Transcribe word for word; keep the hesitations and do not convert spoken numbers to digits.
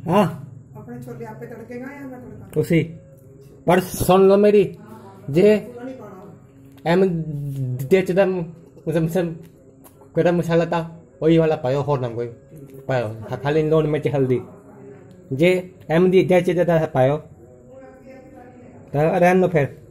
हाँ अपने छोले आप पे तड़केगा या मैं तड़का उसी पर सुन लो मेरी जे em dia cerita macam kita misalnya tahu oh iya lah payo horn nam gue payo halin non macam haldi je em dia cerita dah payo dah ada no per